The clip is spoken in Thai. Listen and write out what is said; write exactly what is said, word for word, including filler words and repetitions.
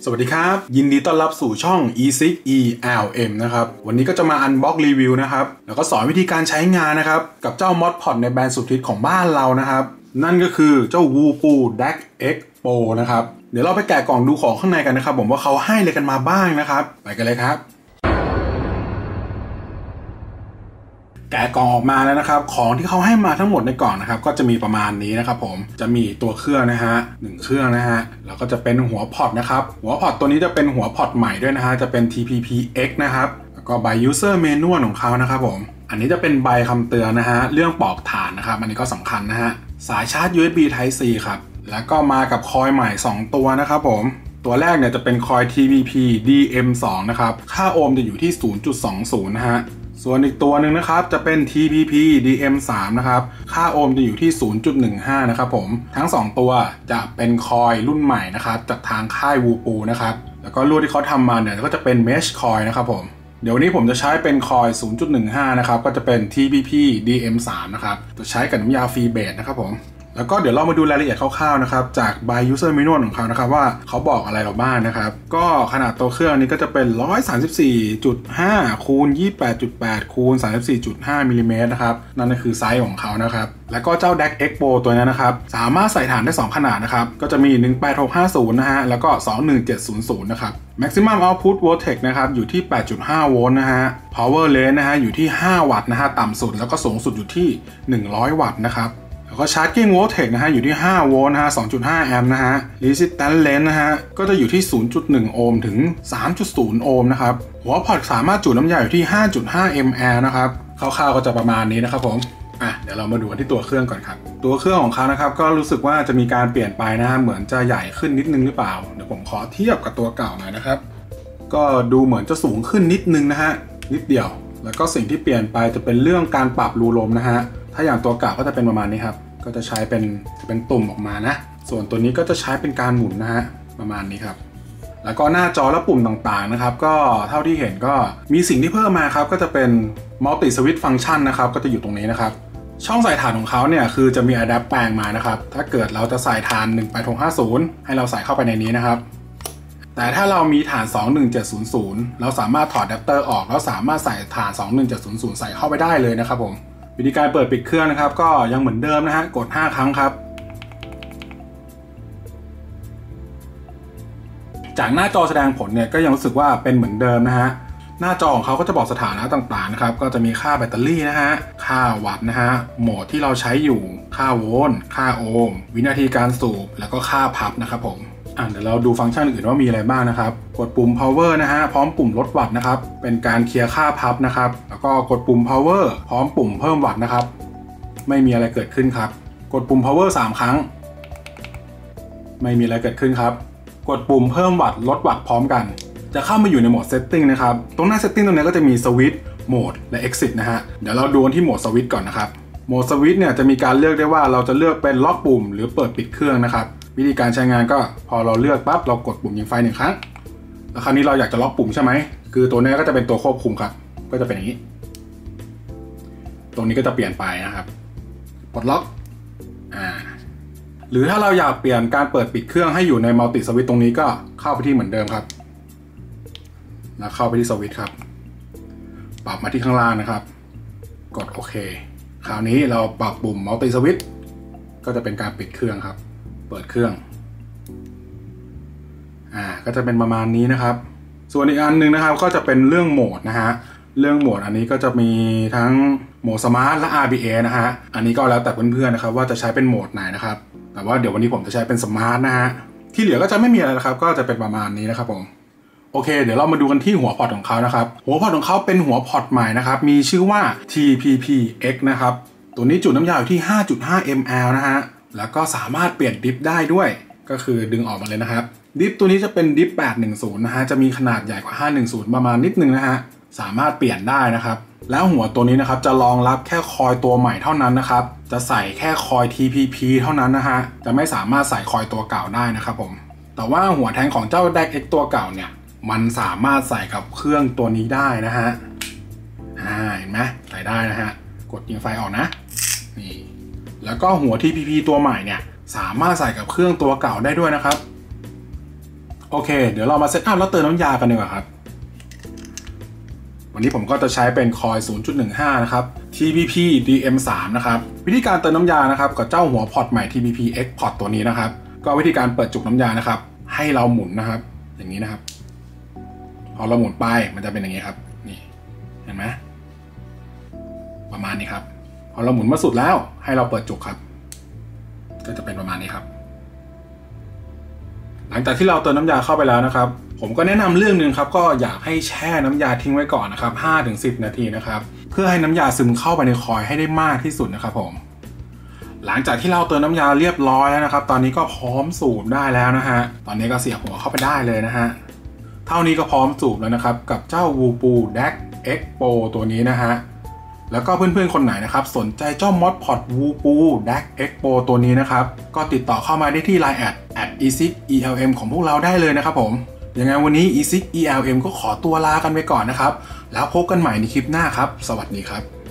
สวัสดีครับยินดีต้อนรับสู่ช่อง อี ซิกซ์ อี แอล เอ็ม นะครับวันนี้ก็จะมาอันบ็อกรีวิวนะครับแล้วก็สอนวิธีการใช้งานนะครับกับเจ้ามอดพอดในแบรนด์สุดฮิตของบ้านเรานะครับนั่นก็คือเจ้า Whirlpool แดก เอ็กซ์ Pro นะครับเดี๋ยวเราไปแกะกล่องดูของข้างในกันนะครับผมว่าเขาให้อะไรกันมาบ้างนะครับไปกันเลยครับแกะกล่องออกมาแล้วนะครับของที่เขาให้มาทั้งหมดในกล่องนะครับก็จะมีประมาณนี้นะครับผมจะมีตัวเครื่องนะฮะหนึ่งเครื่องนะฮะแล้วก็จะเป็นหัวพอร์ตนะครับหัวพอร์ตตัวนี้จะเป็นหัวพอร์ตใหม่ด้วยนะฮะจะเป็น ที พี พี เอ็กซ์ นะครับแล้วก็ใบ User Manual ของเขานะครับผมอันนี้จะเป็นใบคำเตือนนะฮะเรื่องปลอกถ่านนะครับอันนี้ก็สำคัญนะฮะสายชาร์จ ยู เอส บี Type C ครับแล้วก็มากับคอยล์ใหม่สองตัวนะครับผมตัวแรกเนี่ยจะเป็นคอยล์ ที พี พี ดี เอ็ม สอง นะครับค่าโอห์มจะอยู่ที่ ศูนย์จุดสองศูนย์ นะฮะส่วนอีกตัวหนึ่งนะครับจะเป็น ที พี พี ดี เอ็ม สาม นะครับค่าโอห์มจะอยู่ที่ ศูนย์จุดหนึ่งห้า นะครับผมทั้งสองตัวจะเป็นคอยล์รุ่นใหม่นะครับจากทางค่าย Whirlpool นะครับแล้วก็รุ่นที่เขาทำมาเนี่ยก็จะเป็น Mesh Coil นะครับผมเดี๋ยววันนี้ผมจะใช้เป็นคอยล์ ศูนย์จุดหนึ่งห้า นะครับก็จะเป็น ที พี พี ดี เอ็ม สาม นะครับจะใช้กับน้ำยาฟรีเบสนะครับผมแล้วก็เดี๋ยวเรามาดูรายละเอียดคร่าวๆนะครับจาก by user manual ของเขานะครับว่าเขาบอกอะไรเราบ้างนะครับก็ขนาดตัวเครื่องนี้ก็จะเป็น หนึ่งร้อยสามสิบสี่จุดห้า คูณ ยี่สิบแปดจุดแปด คูณ สามสิบสี่จุดห้า มิลลิเมตรนะครับนั่นก็คือไซส์ของเขานะครับแล้วก็เจ้า แดก เอ็กซ์ Pro ตัวนี้นะครับสามารถใส่ถ่านได้สองขนาดนะครับก็จะมีหนึ่งแปดหกห้าศูนย์นะฮะแล้วก็สองหนึ่งเจ็ดศูนย์ศูนย์นะครับ maximum output voltage นะครับอยู่ที่ แปดจุดห้า โวลต์นะฮะ power range นะฮะอยู่ที่ห้าวัตต์นะฮะต่ำสุดแล้วก็สูงสุดอยู่ที่หนึ่งร้อยวัตต์นะครับแล้วก็ charging voltage นะฮะอยู่ที่ห้าโวลต์นะฮะ สองจุดห้า แอมป์นะฮะ resistance range นะฮะก็จะอยู่ที่ ศูนย์จุดหนึ่ง โอห์มถึง สามจุดศูนย์ โอห์มนะครับหัวพอร์ตสามารถจุน้ำยาอยู่ที่ ห้าจุดห้า มิลลิแอมป์นะครับคร่าวๆก็จะประมาณนี้นะครับผมอ่ะเดี๋ยวเรามาดูกันที่ตัวเครื่องก่อนครับตัวเครื่องของเขานะครับก็รู้สึกว่าจะมีการเปลี่ยนไปนะฮะเหมือนจะใหญ่ขึ้นนิดนึงหรือเปล่าเดี๋ยวผมขอเทียบกับตัวเก่าหน่อยนะครับก็ดูเหมือนจะสูงขึ้นนิดนึงนะฮะนิดเดียวแล้วก็สิ่งที่เปลี่ยนไปจะเป็นเรื่องการปรับรูลมนะฮะถ้าอย่างตัวเก่าก็จะเป็นประมาณนี้ครับก็จะใช้เป็นเป็นตุ่มออกมานะส่วนตัวนี้ก็จะใช้เป็นการหมุนนะฮะประมาณนี้ครับแล้วก็หน้าจอและปุ่มต่างๆนะครับก็เท่าที่เห็นก็มีสิ่งที่เพิ่มมาครับก็จะเป็น Multi Switch Function นะครับก็จะอยู่ตรงนี้นะครับช่องใส่ถ่านของเขาเนี่ยคือจะมี Adapt แปลงมานะครับถ้าเกิดเราจะใส่ถ่านหนึ่งแปดหกห้าศูนย์ให้เราใส่เข้าไปในนี้นะครับแต่ถ้าเรามีถ่านสองหนึ่งเจ็ดศูนย์ศูนย์เราสามารถถอดอะแดปเตอร์ออกแล้วสามารถใส่ถ่านสองหนึ่งเจ็ดศูนย์ศูนย์ใส่เข้าไปได้เลยนะครับผมวิธีการเปิดปิดเครื่องนะครับก็ยังเหมือนเดิมนะฮะกดห้าครั้งครับจากหน้าจอแสดงผลเนี่ยก็ยังรู้สึกว่าเป็นเหมือนเดิมนะฮะหน้าจอของเขาก็จะบอกสถานะต่างๆนะครับก็จะมีค่าแบตเตอรี่นะฮะค่าวัตต์นะฮะโหมดที่เราใช้อยู่ค่าโวลต์ค่าโอห์มวินาทีการสูบแล้วก็ค่าพับนะครับผมอ่ะเดี๋ยวเราดูฟังก์ชันอื่นว่ามีอะไรบ้างนะครับกดปุ่ม power นะฮะพร้อมปุ่มลดวัตต์นะครับเป็นการเคลียร์ค่าพับนะครับแล้วก็กดปุ่ม power พร้อมปุ่มเพิ่มวัตต์นะครับไม่มีอะไรเกิดขึ้นครับกดปุ่ม power สามครั้งไม่มีอะไรเกิดขึ้นครับกดปุ่มเพิ่มวัตต์ลดวัตต์พร้อมกันจะเข้ามาอยู่ในโหมด setting นะครับตรงหน้า setting ตรงนี้ก็จะมีสวิตช์โหมดและ exit นะฮะเดี๋ยวเราดูที่โหมดสวิตช์ก่อนนะครับโหมดสวิตช์เนี่ยจะมีการเลือกได้ว่าเราจะเลือกเป็นล็อกปุ่มหรือเปิดปิดเครื่องนะครับวิธีการใช้งานก็พอเราเลือกปั๊บเรากดปุ่มยิงไฟหนึ่งครั้งแล้วคราวนี้เราอยากจะล็อกปุ่มใช่ไหมคือตัวนี้ก็จะเป็นตัวควบคุมครับก็จะเป็นอย่างนี้ตรงนี้ก็จะเปลี่ยนไปนะครับปลดล็อกอ่าหรือถ้าเราอยากเปลี่ยนการเปิดปิดเครื่องให้อยู่ในมัลติสวิตช์ตรงนี้ก็เข้าไปที่เหมือนเดิมครับแล้วเข้าไปที่สวิตช์ครับปรับมาที่ข้างล่างนะครับกดโอเคคราวนี้เราปรับปุ่มมัลติสวิตช์ก็จะเป็นการปิดเครื่องครับเปิดเครื่องอ่าก็จะเป็นประมาณนี้นะครับส่วนอีกอันหนึ่งนะครับก็จะเป็นเรื่องโหมดนะฮะเรื่องโหมดอันนี้ก็จะมีทั้งโหมดสมาร์ทและ อาร์ บี เอ นะฮะอันนี้ก็แล้วแต่เพื่อนๆนะครับว่าจะใช้เป็นโหมดไหนนะครับแต่ว่าเดี๋ยววันนี้ผมจะใช้เป็นสมาร์ทนะฮะที่เหลือก็จะไม่มีอะไรนะครับก็จะเป็นประมาณนี้นะครับผมโอเคเดี๋ยวเรามาดูกันที่หัวพอร์ตของเขานะครับหัวพอร์ตของเขาเป็นหัวพอร์ตใหม่นะครับมีชื่อว่า ที พี พี เอ็กซ์ นะครับตัวนี้จุน้ำยาอยู่ที่ ห้าจุดห้า มิลลิแอมป์ นะฮะแล้วก็สามารถเปลี่ยนดิฟได้ด้วยก็คือดึงออกมาเลยนะครับดิฟตัวนี้จะเป็นดิฟแปดหนึ่งศูนย์นะฮะจะมีขนาดใหญ่กว่าห้าหนึ่งศูนย์ประมาณนิดนึงนะฮะสามารถเปลี่ยนได้นะครับแล้วหัวตัวนี้นะครับจะรองรับแค่คอยตัวใหม่เท่านั้นนะครับจะใส่แค่คอย ที พี พี เท่านั้นนะฮะจะไม่สามารถใส่คอยตัวเก่าได้นะครับผมแต่ว่าหัวแทงของเจ้า แดก เอ็กซ์ ตัวเก่าเนี่ยมันสามารถใส่กับเครื่องตัวนี้ได้นะฮะอ่าเห็นไหมใส่ได้นะฮะกดยิงไฟออกนะนี่แล้วก็หัว ที พี พี ตัวใหม่เนี่ยสามารถใส่กับเครื่องตัวเก่าได้ด้วยนะครับโอเคเดี๋ยวเรามาเซตอัพแล้วเติมน้ำยากันดีกว่าครับวันนี้ผมก็จะใช้เป็นคอย ศูนย์จุดหนึ่งห้า นะครับ ที พี พี ดี เอ็ม สาม นะครับวิธีการเติมน้ำยานะครับกับเจ้าหัวพอร์ตใหม่ ที พี พี X Port ตัวนี้นะครับก็วิธีการเปิดจุกน้ำยานะครับให้เราหมุนนะครับอย่างนี้นะครับพอเราหมุนไปมันจะเป็นอย่างนี้ครับนี่เห็นไหมประมาณนี้ครับพอเราหมุนมาสุดแล้วให้เราเปิดจุกครับก็จะเป็นประมาณนี้ครับหลังจากที่เราเติมน้ำยาเข้าไปแล้วนะครับผมก็แนะนำเรื่องนึงครับก็อยากให้แช่น้ำยาทิ้งไว้ก่อนนะครับ ห้าถึงสิบ นาทีนะครับเพื่อให้น้ำยาซึมเข้าไปในคอยให้ได้มากที่สุดนะครับผมหลังจากที่เราเติมน้ำยาเรียบร้อยแล้วนะครับตอนนี้ก็พร้อมสูบได้แล้วนะฮะตอนนี้ก็เสียบหัวเข้าไปได้เลยนะฮะเท่านี้ก็พร้อมสูบแล้วนะครับกับเจ้า Whirlpool แดก X Pro ตัวนี้นะฮะแล้วก็เพื่อนๆคนไหนนะครับสนใจเจ้ามอดพอร์ต Whirlpool แดก X Pro ตัวนี้นะครับก็ติดต่อเข้ามาได้ที่ ไลน์ แอท แอท อี ซิก อี แอล เอ็ม ของพวกเราได้เลยนะครับผมยังไงวันนี้ อี ซิก อี แอล เอ็ม ก็ขอตัวลากันไปก่อนนะครับแล้วพบกันใหม่ในคลิปหน้าครับสวัสดีครับ